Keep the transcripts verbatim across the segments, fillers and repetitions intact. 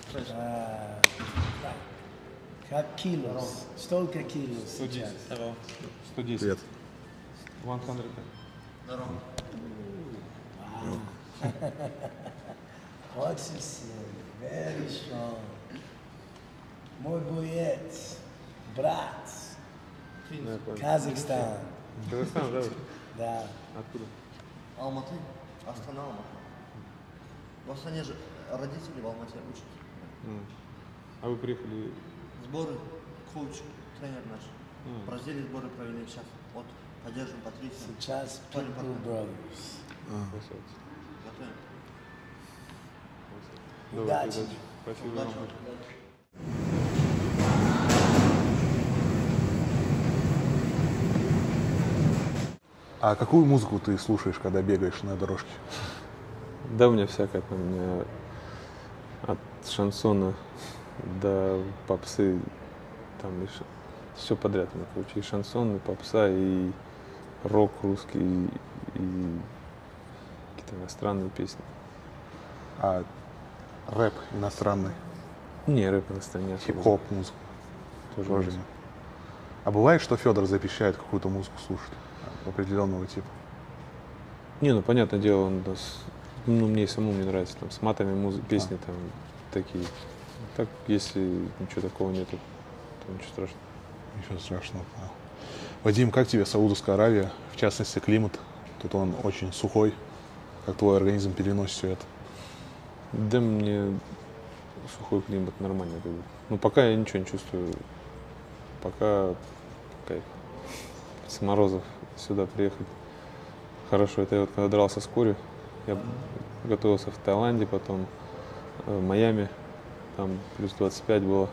А, как килос? Столько килос сейчас? сто десять. Привет. сто. Здорово. Очень сильный, very strong. Мой боец, брат, Казахстан. Казахстан, да? Да. Откуда? Алматы. Астана, Алматы. В Астане же родители в Алмате учат. М. А вы приехали? Сборы, коуч, тренер наш. М. В Бразилии сборы провели сейчас. Вот, поддержим Патрисию. Сейчас Парень, People парень. Brothers. Красавцы. Готовим. Давайте, Удачи. удачи. Спасибо Удачи. вам. А какую музыку ты слушаешь, когда бегаешь на дорожке? Да, у меня всякое там, у меня от шансона до попсы, там все подряд, у меня, короче, и шансон, и попса, и рок русский, и, и какие-то иностранные песни. А рэп иностранный, Не, рэп просто не особо. хип-хоп музыку Тоже тоже нет. нет. А бывает, что Федор запрещает какую-то музыку слушать определенного типа? Не, ну понятное дело, он нас, ну мне и самому не нравится, там с матами музыки, песни там такие. Так, если ничего такого нету, то ничего страшного. Ничего страшного. Да. Вадим, как тебе Саудовская Аравия, в частности климат? Тут он очень сухой. Как твой организм переносит все это? Да мне сухой климат нормально. Как бы. Ну пока я ничего не чувствую. Пока кайф. С морозов сюда приехать. Хорошо, это я вот когда дрался с Кори, я готовился в Таиланде, потом в Майами, там плюс двадцать пять было.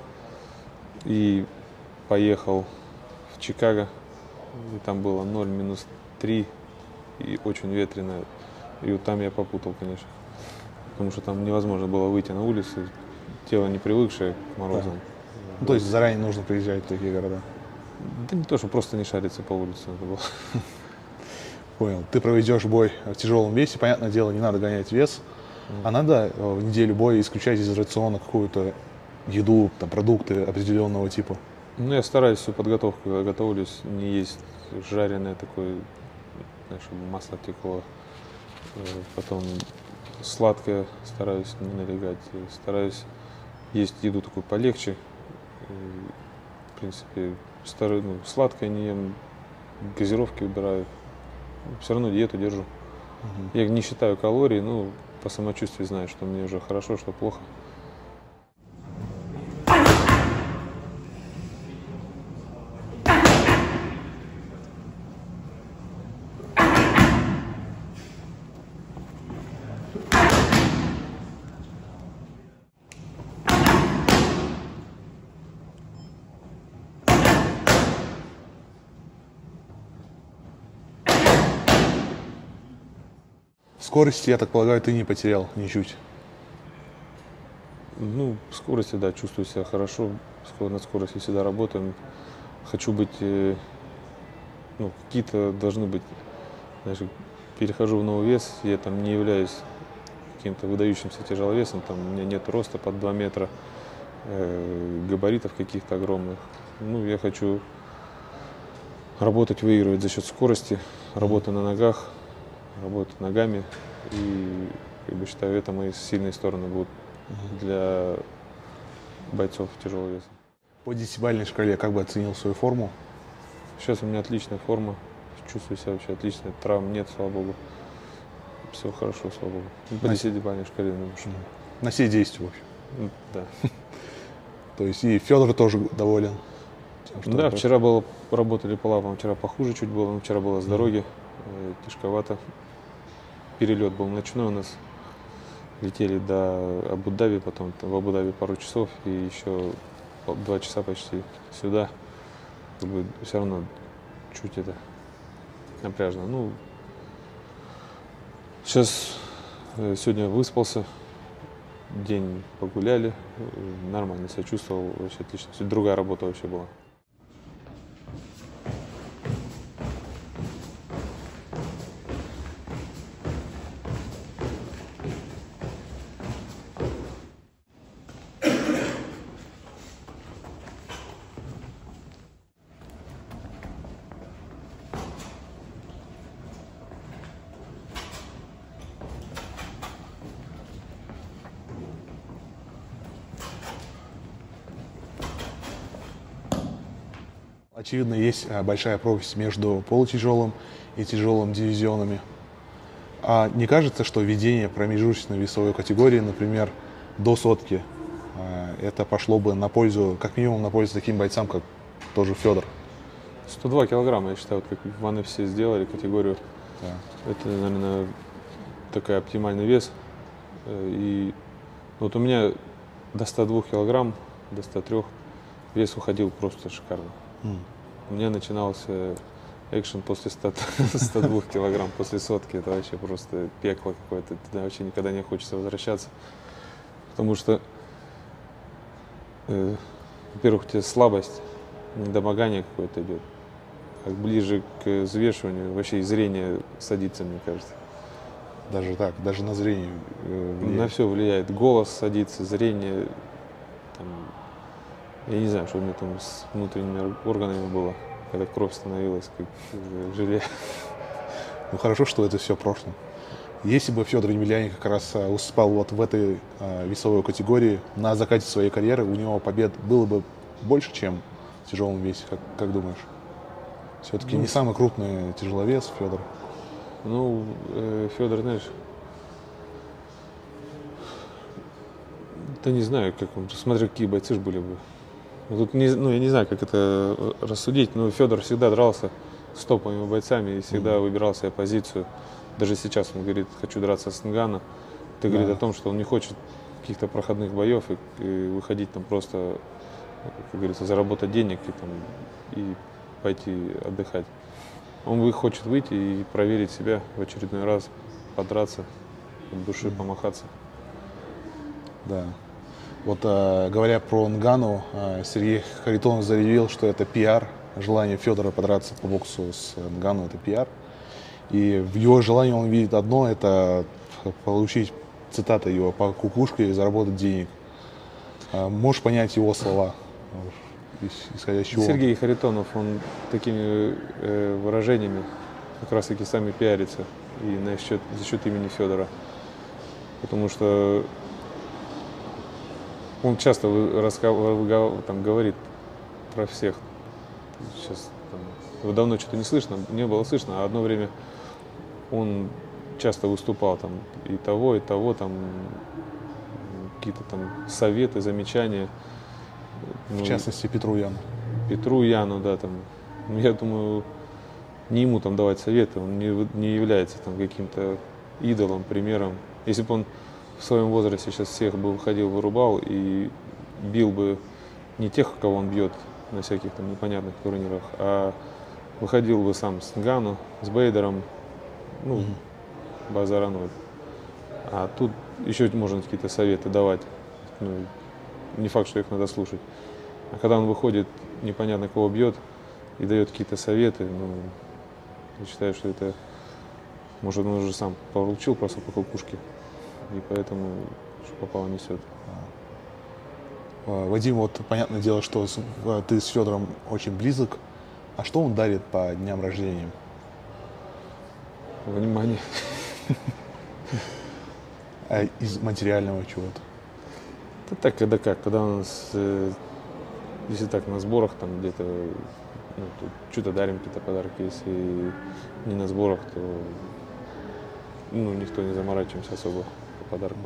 И поехал в Чикаго, и там было ноль, минус три, и очень ветрено. И вот там я попутал, конечно. Потому что там невозможно было выйти на улицу, тело не привыкшее к морозам. Да. Ну, то есть заранее нужно приезжать в такие города? Да не то, что просто не шариться по улице надо было. Понял. Ты проведешь бой в тяжелом весе, понятное дело, не надо гонять вес, mm. а надо в неделю боя исключать из рациона какую-то еду, там, продукты определенного типа. Ну, я стараюсь всю подготовку, когда готовлюсь, не есть жареное такое, знаешь, чтобы масло текло. Потом сладкое стараюсь не налегать. Стараюсь есть еду такую полегче. В принципе, старый, ну, сладкое не ем, газировки убираю. Все равно диету держу. Угу. Я не считаю калорий, ну, по самочувствию знаю, что мне уже хорошо, что плохо. Скорости, я так полагаю, ты не потерял ничуть. Ну, в скорости, да, чувствую себя хорошо. На скорости всегда работаем. Хочу быть, э, ну, какие-то должны быть, знаешь, перехожу в новый вес, я там не являюсь каким-то выдающимся тяжеловесом, там у меня нет роста под два метра, э, габаритов каких-то огромных. Ну, я хочу работать, выигрывать за счет скорости, работы на ногах, работать ногами. И, как бы, считаю, это мои сильные стороны будут для бойцов тяжелого веса. По десятибалльной шкале как бы оценил свою форму? Сейчас у меня отличная форма, чувствую себя вообще отлично, травм нет, слава богу. Все хорошо, слава богу. По десятибалльной шкале, ну, что? На все действия, в общем. Да. То есть и Федор тоже доволен? Тем, что да, вчера было, работали по лапам, вчера похуже чуть было, но вчера было с дороги, э, тяжковато. Перелет был ночной у нас. Летели до Абу-Даби, потом в Абу-Даби пару часов и еще два часа почти сюда. Как бы все равно чуть это напряжно. Ну, сейчас сегодня выспался, день погуляли, нормально себя чувствовал, вообще отлично. Другая работа вообще была. Очевидно, есть а, большая пропасть между полутяжелым и тяжелым дивизионами. А не кажется, что введение промежуточной весовой категории, например, до сотки, а, это пошло бы на пользу, как минимум, на пользу таким бойцам, как тоже Федор? сто два килограмма, я считаю, вот как в эн эф си сделали категорию. Да. Это, наверное, такой оптимальный вес. И вот у меня до ста двух килограмм, до ста трёх вес уходил просто шикарно. Mm. У меня начинался экшен после ста двух килограмм, после сотки. Это вообще просто пекло какое-то. Туда вообще никогда не хочется возвращаться. Потому что, э, во-первых, у тебя слабость, недомогание какое-то идет. А ближе к взвешиванию вообще и зрение садится, мне кажется. Даже так, даже на зрение э, влияет. На все влияет. Голос садится, зрение. Там, я не знаю, что у меня там с внутренними органами было, когда кровь становилась как желе. Ну хорошо, что это все в прошлом. Если бы Федор Емельяненко как раз а, успел вот в этой а, весовой категории на закате своей карьеры, у него побед было бы больше, чем в тяжелом весе, как, как думаешь? Все-таки Ну, не самый крупный тяжеловес Федор. Ну, э, Федор, знаешь, да не знаю, как он, смотря какие бойцы ж были бы. Тут не, ну, я не знаю, как это рассудить, но Федор всегда дрался с топовыми бойцами и всегда mm-hmm. выбирал себе позицию. Даже сейчас он говорит, хочу драться с Нганно. Это говорит да. о том, что он не хочет каких-то проходных боев и, и выходить там просто, как говорится, заработать денег и, там, и пойти отдыхать. Он хочет выйти и проверить себя в очередной раз, подраться, от души mm-hmm. помахаться. Да. Вот а, говоря про Нганну, а, Сергей Харитонов заявил, что это пиар. Желание Федора подраться по боксу с Нганну — это пиар. И в его желании он видит одно — это получить, цитата его, по кукушке и заработать денег. А, можешь понять его слова, исходя из чего? Сергей Харитонов, он такими э, выражениями как раз таки сами пиарится и на счет, за счет имени Федора. Потому что он часто рассказывает, там, говорит про всех. Сейчас там, его давно что-то не слышно, не было слышно, а одно время он часто выступал там и того, и того, там какие-то там советы, замечания. В ну, частности, Петру Яну. Петру Яну, да, там. Ну, я думаю, не ему там давать советы, он не, не является там каким-то идолом, примером. Если бы он в своем возрасте сейчас всех бы выходил, вырубал и бил бы не тех, кого он бьет на всяких там непонятных турнирах, а выходил бы сам с Нганну, с Бейдером, ну, mm-hmm. базара ноль. А тут еще можно какие-то советы давать. Ну, не факт, что их надо слушать. А когда он выходит, непонятно кого бьет и дает какие-то советы, ну, я считаю, что это, может, он уже сам получил просто по кукушке, и поэтому что попало несет. Вадим, вот понятное дело, что ты с Федором очень близок. А что он дарит по дням рождения? Внимание. А из материального чего-то? Да так, когда как, когда у нас, э, если так, на сборах там где-то, ну, что-то дарим, какие-то подарки, если не на сборах, то, ну, никто не заморачиваемся особо по подаркам.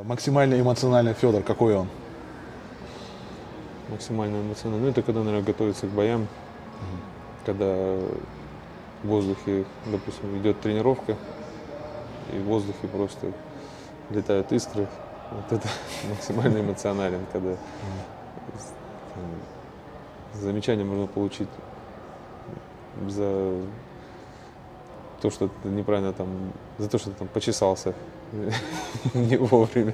Максимально эмоциональный Федор, какой он? Максимально эмоционально. Ну, это когда, наверное, готовится к боям, угу. Когда в воздухе, допустим, идет тренировка, и в воздухе просто летают искры. Вот это максимально эмоционален, когда угу. там, замечание можно получить за то, что ты неправильно там, за то, что ты там почесался не вовремя.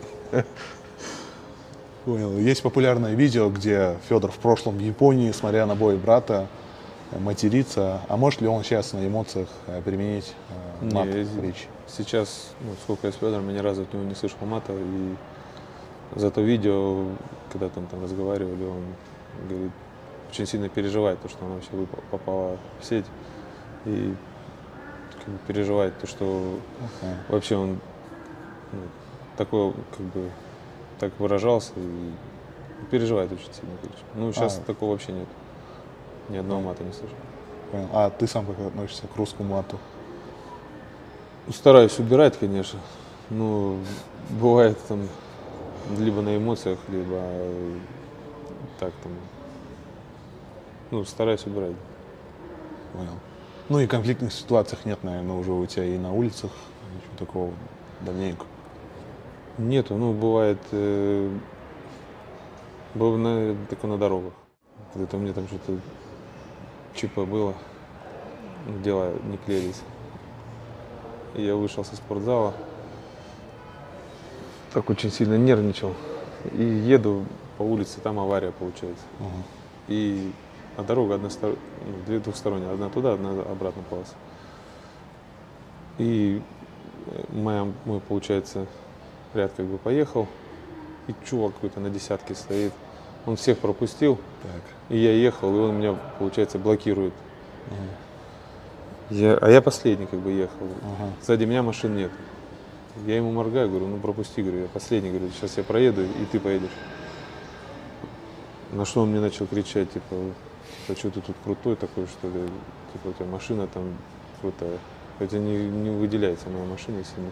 Понял. Есть популярное видео, где Федор в прошлом в Японии, смотря на бой брата, матерится. А может ли он сейчас на эмоциях применить мат в речи? Сейчас, ну, сколько я с Федором, я ни разу от него не слышал мата. И за то видео, когда там, там разговаривали, он говорит, очень сильно переживает то, что она вообще попала в сеть. И как бы, переживает то, что okay. вообще он ну, такой, как бы, так выражался и переживает очень сильно. Ну, сейчас а. такого вообще нет. Ни одного мата не слышу. А ты сам как относишься к русскому мату? Стараюсь убирать, конечно. Но бывает там либо на эмоциях, либо так там. Ну, стараюсь убирать. Понял. Ну и конфликтных ситуациях нет, наверное, уже у тебя и на улицах, ничего такого давненько. Нету, ну бывает, э, бывает только на дорогах. Когда-то мне там что-то ЧП было, дела не клеились. И я вышел со спортзала, так очень сильно нервничал. И еду по улице, там авария получается. Угу. И а дорога одностор... две двухсторонняя, одна туда, одна обратно полоса. И моя, мой, получается, ряд как бы поехал, и чувак какой-то на десятке стоит. Он всех пропустил, так. И я ехал, и он меня, получается, блокирует. Угу. Я, а я последний как бы ехал. Угу. Сзади меня машин нет. Я ему моргаю, говорю, ну пропусти, говорю, я последний, говорю, сейчас я проеду, и ты поедешь. На что он мне начал кричать, типа, а что ты тут крутой такой, что ли? Типа, у тебя машина там крутая. Хотя не, не выделяется моя машина сильно.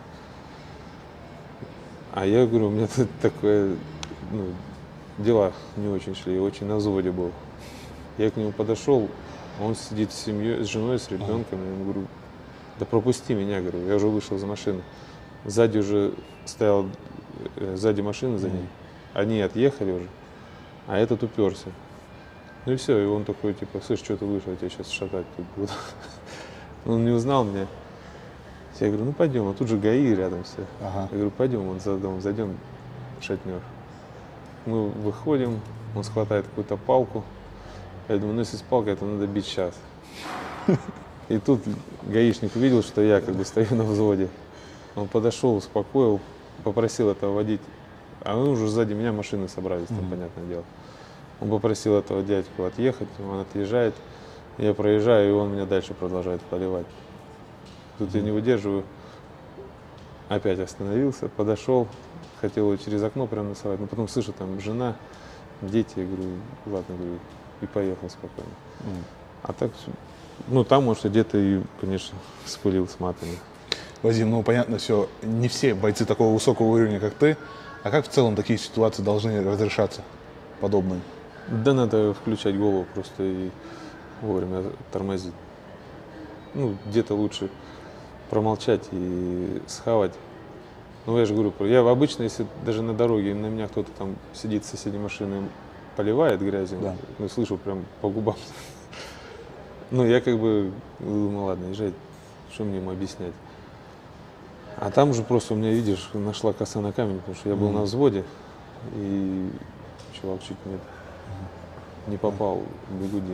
А я говорю, у меня тут такое, ну, дела не очень шли, я очень на взводе был. Я к нему подошел, он сидит с семьей, с женой, с ребенком. Я ему говорю, да пропусти меня, говорю, я уже вышел из машины. Сзади уже стоял, сзади машина за ним. Они отъехали уже, а этот уперся. Ну и все, и он такой, типа, слышь, что ты вышел, я тебя сейчас шатать тут буду. Он не узнал меня. Я говорю, ну пойдем, а тут же ГАИ рядом все. Ага. Я говорю, пойдем, вон за дом зайдем, шатнешь. Мы выходим, он схватает какую-то палку. Я думаю, ну если с палкой, то надо бить сейчас. И тут гаишник увидел, что я как бы стою на взводе. Он подошел, успокоил, попросил этого водить. А мы уже сзади меня машины собрались, там, mm-hmm. понятное дело. Он попросил этого дядьку отъехать, он отъезжает. Я проезжаю, и он меня дальше продолжает поливать. Тут mm-hmm. я не выдерживаю. Опять остановился, подошел, хотел его через окно прям насовать. Но потом слышу, там жена, дети, я говорю, ладно, говорю, и поехал спокойно. Mm-hmm. А так, ну там, может, где-то и, конечно, спылил с матами. Вадим, ну понятно все, не все бойцы такого высокого уровня, как ты. А как в целом такие ситуации должны разрешаться, подобные? Да надо включать голову просто и вовремя тормозить. Ну, где-то лучше промолчать и схавать. Ну, я же говорю, я обычно, если даже на дороге на меня кто-то там сидит с соседней машины, поливает грязью, да. Ну, слышу прям по губам. Ну, я как бы думаю, ладно, езжай, что мне ему объяснять. А там уже просто у меня, видишь, нашла коса на камень, потому что я был mm-hmm. на взводе, и чувак чуть не, не попал в бигуди.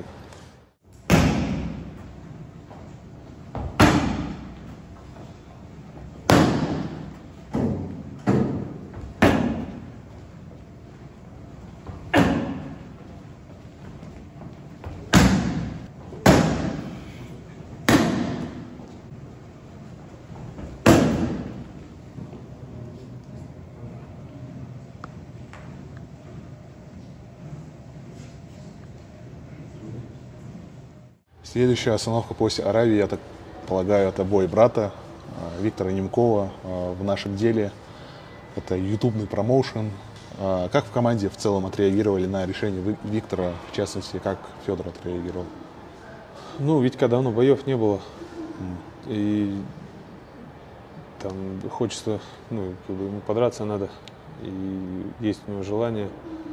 Следующая остановка после Аравии, я так полагаю, это бой брата Виктора Немкова в нашем деле. это ютубный промоушен. А как в команде в целом отреагировали на решение Ви- Виктора, в частности, как Федор отреагировал? Ну, Витька давно боев не было. И там хочется, ну, как бы ему подраться надо. И есть у него желание.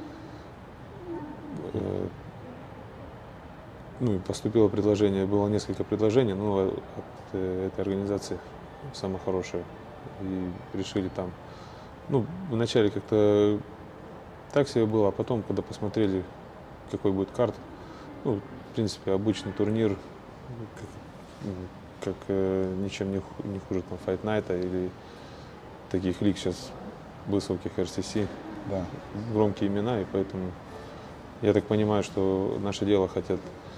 Э, Ну, и поступило предложение, было несколько предложений, но от э, этой организации самое хорошее. И решили там. Ну, вначале как-то так себе было, а потом, когда посмотрели, какой будет карт, ну, в принципе, обычный турнир, как, ну, как э, ничем не, ху- не хуже там Fight Night или таких лиг сейчас высоких эр си си, Да. громкие имена, и поэтому я так понимаю, что наше дело хотят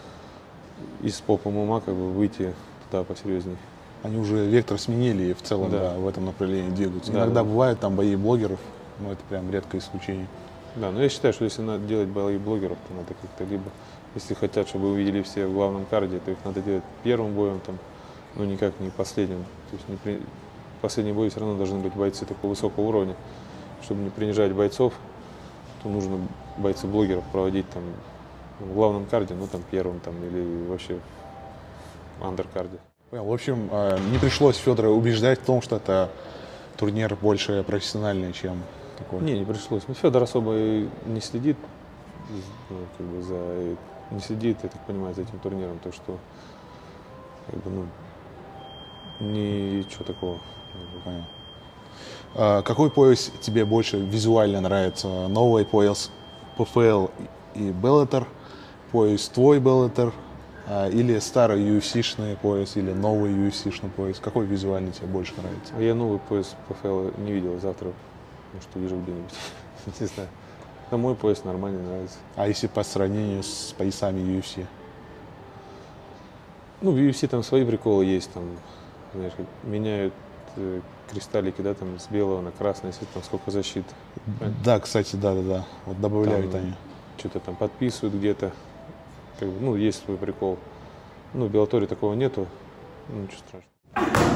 из попом ума как бы выйти туда посерьезней. Они уже вектор сменили и в целом Да. да, в этом направлении двигаются. Да, Иногда да. бывают там бои блогеров, но это прям редкое исключение. Да, но я считаю, что если надо делать бои блогеров, то надо как-то либо, если хотят, чтобы увидели все в главном карде, то их надо делать первым боем, там, но никак не последним. То есть не при... последний бой все равно должны быть бойцы такого высокого уровня. Чтобы не принижать бойцов, то нужно бойцы блогеров проводить там в главном карде, ну там первым там или вообще в андеркарде. Понял. В общем, э, не пришлось Федора убеждать в том, что это турнир больше профессиональный, чем такой. Не, не пришлось. Ну, Федор особо и не следит, ну, как бы за, не следит, я так понимаю, за этим турниром, так что как бы, ну, ничего такого. Понял. А какой пояс тебе больше визуально нравится? Новый пояс пэ эф эл и Bellator, пояс твой Bellator, а, или старый ю эф си-шный пояс, или новый ю эф си-шный пояс? Какой визуально тебе больше нравится? А я новый пояс пэ эф эл не видел, завтра, может, увижу где-нибудь, не знаю. Но мой пояс нормальный, нравится. А если по сравнению с поясами ю эф си? Ну, в ю эф си там свои приколы есть, там, знаешь, как меняют э, кристаллики, да, там с белого на красный, если там сколько защит. Да, кстати, да-да-да. Вот добавляют Там они. Что-то там подписывают где-то. Как бы, ну, есть свой прикол. Ну, в Беллаторе такого нету. Ну, ничего страшного.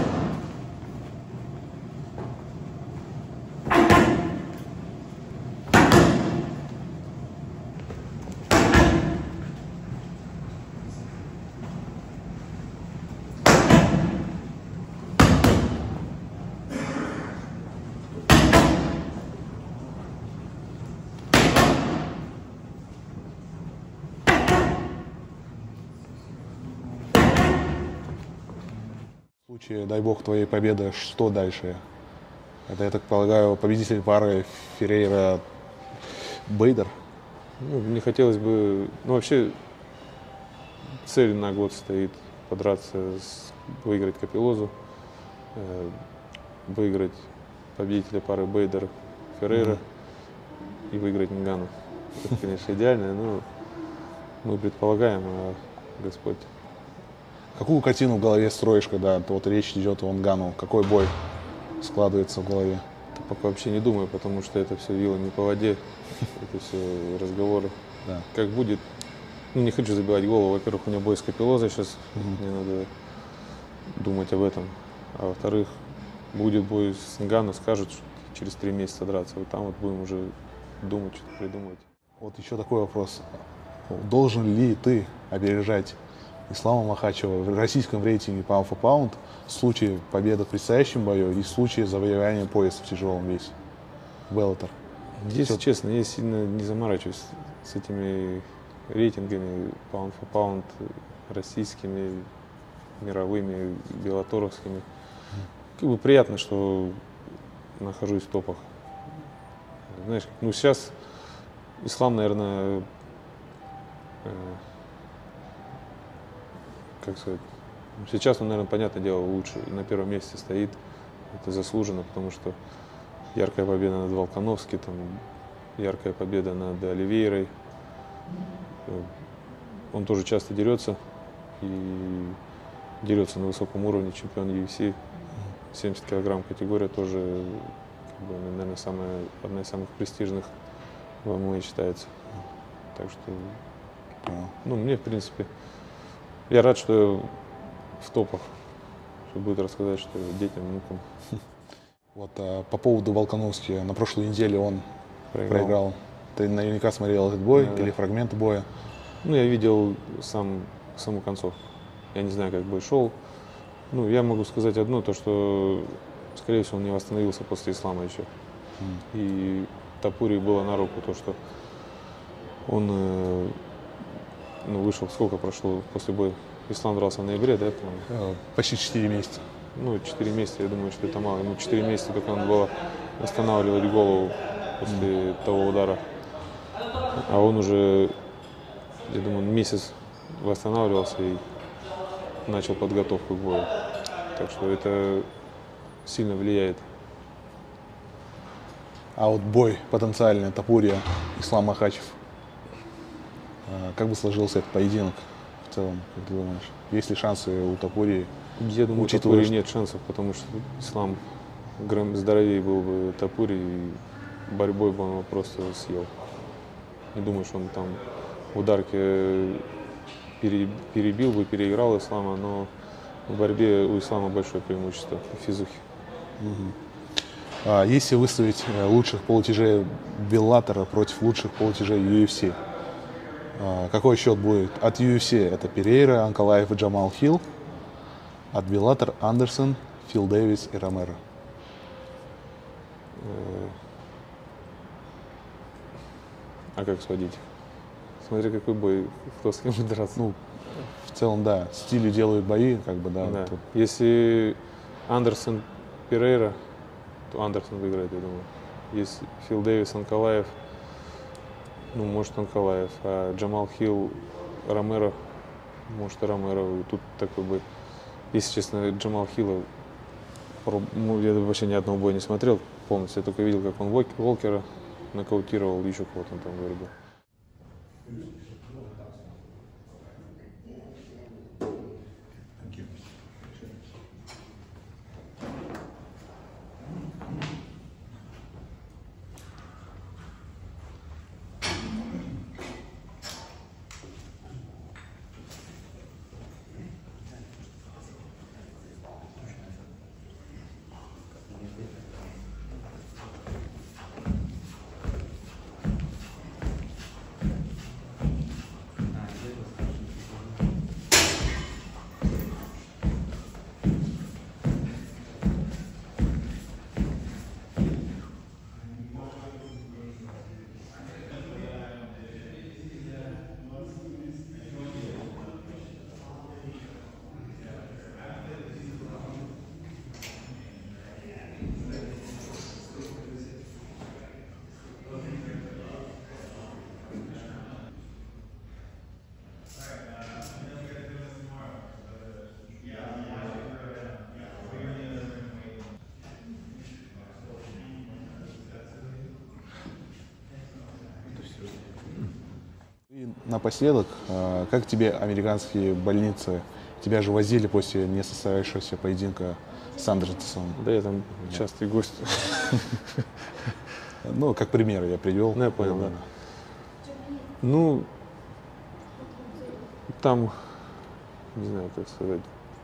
В случае, дай бог, твоей победы, что дальше? Это, я так полагаю, победитель пары Феррейра-Бейдер? Ну, мне хотелось бы... Ну, вообще, цель на год стоит подраться, с, выиграть Капилозу, э, выиграть победителя пары Бейдер Феррейра mm-hmm. и выиграть Нгану. Это, конечно, идеально, но мы предполагаем, а Господь. Какую картину в голове строишь, когда вот речь идет о Нгану? Какой бой складывается в голове? Я пока вообще не думаю, потому что это все вило не по воде, это все разговоры. Да. Как будет, ну, не хочу забивать голову. Во-первых, у него бой с Капилозой сейчас, mm-hmm. мне надо думать об этом. А во-вторых, будет бой с Нгану, скажут, что через три месяца драться. Вот там вот будем уже думать, что-то придумывать. Вот еще такой вопрос. Должен ли ты опережать Ислама Махачева в российском рейтинге Pound for Pound в случае победы в предстоящем бою и в случае завоевания пояса в тяжелом весе? Bellator. Если Все. честно, я сильно не заморачиваюсь с этими рейтингами Pound for Pound российскими, мировыми, беллаторовскими. Как бы приятно, что нахожусь в топах. Знаешь, ну сейчас Ислам, наверное, э, как сказать, сейчас он, наверное, понятное дело, лучше и на первом месте стоит. Это заслуженно, потому что яркая победа над Волконовским, там, яркая победа над Оливейрой. Он тоже часто дерется и дерется на высоком уровне, чемпион ю эф си. семьдесят килограмм категория тоже, как бы, наверное, самая, одна из самых престижных в эм эм а считается. Так что, ну, мне, в принципе, я рад, что я в топах, что будет рассказать, что детям, внукам. Вот а, по поводу Волконовски. На прошлой неделе он Проиграл. проиграл. Ты наверняка смотрел этот бой Да, или да. фрагменты боя. Ну, я видел сам, саму концовку. Я не знаю, как бой шел. Ну, я могу сказать одно, то что, скорее всего, он не восстановился после ислама еще. И Топури было на руку то, что он э, ну, вышел, сколько прошло после боя? Ислам дрался в ноябре, да, по-моему? Э, Почти четыре месяца. Ну, четыре месяца, я думаю, что это мало. Ему четыре месяца только надо было восстанавливать голову после mm. того удара. А он уже, я думаю, месяц восстанавливался и начал подготовку к бою. Так что это сильно влияет. А вот бой потенциальный Топурия, Ислам Махачев. А, Как бы сложился этот поединок в целом, как ты думаешь? Есть ли шансы у Топурии? Я думаю, у Учитывая, Топури что- нет шансов, потому что Ислам грам- здоровее был бы Топури, и борьбой бы он его просто съел. Не думаю, что он там в ударке пере- перебил бы, переиграл Ислама, но в борьбе у Ислама большое преимущество в физухе. А Если выставить э, лучших полутяжей Беллатора против лучших полутяжей ю эф си, а, какой счет будет? От ю эф си это Перейра, Анкалаев и Джамал Хилл. От Беллатор Андерсон, Фил Дэвис и Ромеро. А как сводить? Смотри, какой бой, кто с кем будет драться. Ну, в целом, да, стили делают бои, как бы, да. Да. тут- Если Андерсон Перейра, то Андерсон выиграет, я думаю. Если Фил Дэвис Анкалаев, ну, может, Анкалаев. А Джамал Хилл Ромеро, может, и Ромеро. И тут такой бой. Если честно, Джамал Хилла, про- ну, я вообще ни одного боя не смотрел полностью. Я только видел, как он Вок- Волкера нокаутировал, еще кого-то он там вырубил. И напоследок, а, как тебе американские больницы? Тебя же возили после несостоявшегося поединка с Андерсоном. Да я там частый гость. Ну, как пример я привел. Ну, я понял, да. Ну, там, не знаю, как сказать,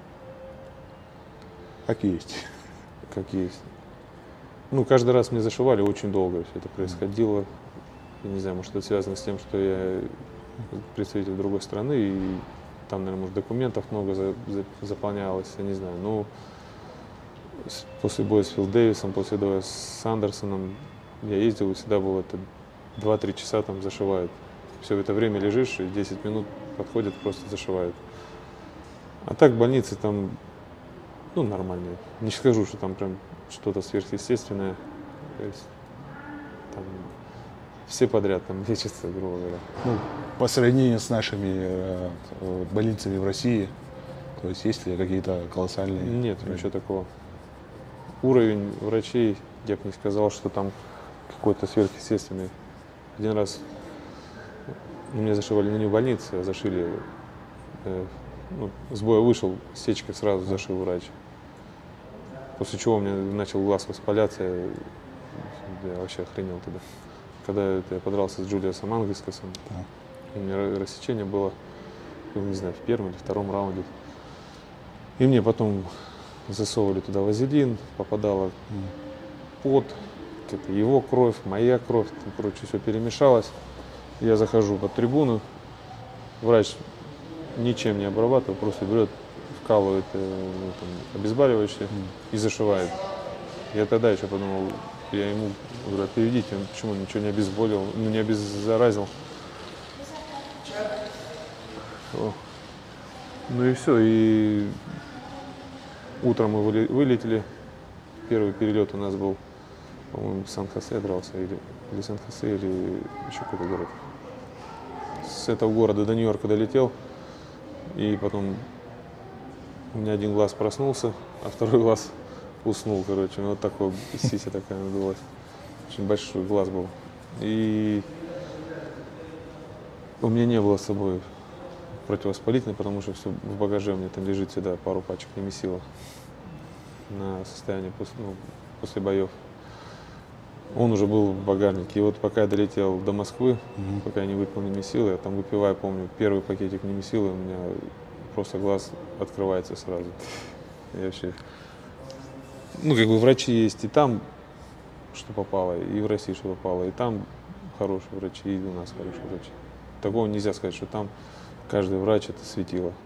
Как есть. как есть. Ну, каждый раз мне зашивали очень долго все это происходило. Я не знаю, может, это связано с тем, что я представитель другой страны, и там, наверное, может, документов много за- за- заполнялось, я не знаю. Ну, с- после боя с Фил Дэвисом, после боя с Андерсоном я ездил, и всегда было это два-три часа там зашивают. Все это время лежишь, и десять минут подходят, просто зашивают. А так в больнице там, ну, нормальные. Не скажу, что там прям что-то сверхъестественное. То есть там все подряд там лечатся, грубо говоря. Ну, по сравнению с нашими э, э, больницами в России, то есть есть ли какие-то колоссальные? Нет, ничего такого. Уровень врачей, я бы не сказал, что там какой-то сверхъестественный. Один раз ну, меня зашивали не в больнице, а зашили, э, ну, с боя вышел, сечкой сразу зашил врач. После чего у меня начал глаз воспаляться, я, я вообще охренел тогда. Когда это я подрался с Джулиусом Ангельскосом, у меня ра- рассечение было, ну, не знаю, в первом или втором раунде. И мне потом засовывали туда вазелин, попадало пот, это его кровь, моя кровь, там, короче, все перемешалось. Я захожу под трибуну, врач ничем не обрабатывает, просто берет, вкалывает э, ну, там, обезболивающее и зашивает. Я тогда еще подумал, я ему говорю, переведите, он почему ничего не обезболил, ну, не обеззаразил. О. Ну и все, и утром мы выли- вылетели. Первый перелет у нас был, по-моему, Сан-Хосе дрался, или, или Сан-Хосе, или еще какой-то город. С этого города до Нью-Йорка долетел, и потом у меня один глаз проснулся, а второй глаз уснул, короче. Ну, вот такой, сися такая надулась. Очень большой глаз был. И у меня не было с собой противовоспалительный, потому что все в багаже у меня там лежит всегда пару пачек немесила на состояние после, ну, после боев. Он уже был в багажнике. И вот пока я долетел до Москвы, mm-hmm. пока я не выпил немесила, я там выпиваю, помню, первый пакетик немесила, у меня просто глаз открывается сразу. Я вообще... Ну, как бы врачи есть и там, что попало, и в России, что попало, и там хорошие врачи, и у нас хорошие врачи. Такого нельзя сказать, что там каждый врач это светило.